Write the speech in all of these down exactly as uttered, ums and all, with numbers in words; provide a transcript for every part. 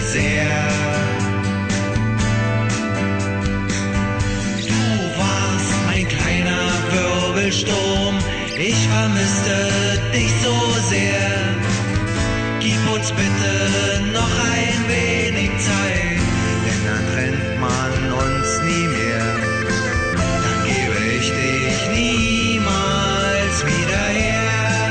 sehr. Du warst ein kleiner Wirbelsturm, ich vermisste dich so sehr. Gib uns bitte noch ein wenig Zeit, denn dann trennt man uns nie mehr. Dann gebe ich dich niemals wieder her.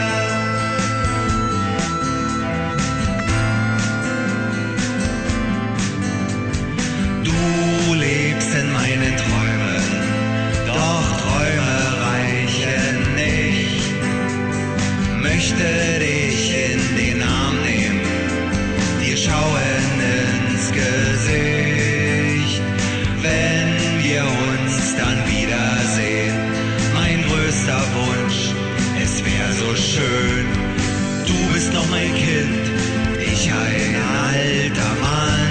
Du lebst in meinen Träumen, doch Träume reichen nicht. Möchte dich in den Arm nehmen, dir schauen ins Gesicht, wenn wir uns dann wiedersehen. Mein größter Wunsch, es wär so schön, du bist noch mein Kind, ich ein alter Mann.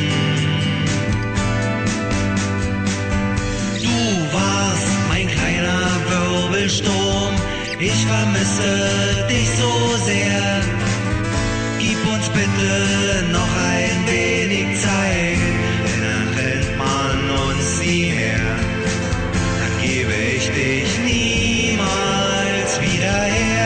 Du warst mein kleiner Wirbelsturm, ich vermisse dich so sehr. Gib uns bitte noch ein wenig Zeit, denn dann trennt man uns nie mehr. Dann gebe ich dich niemals wieder her.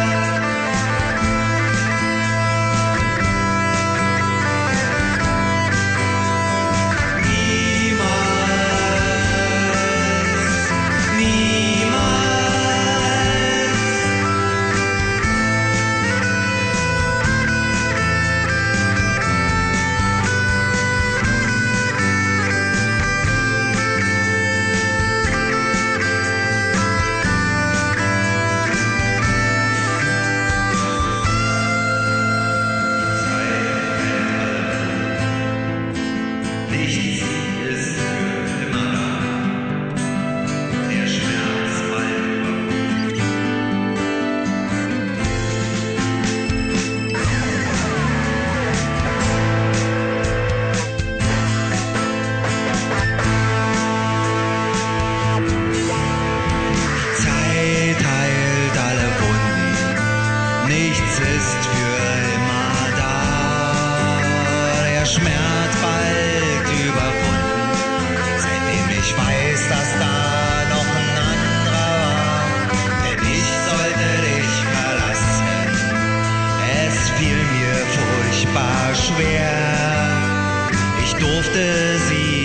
Nichts ist für immer da, der Schmerz bald überwunden, seitdem ich weiß, dass da noch ein anderer war, denn ich sollte dich verlassen, es fiel mir furchtbar schwer, ich durfte sie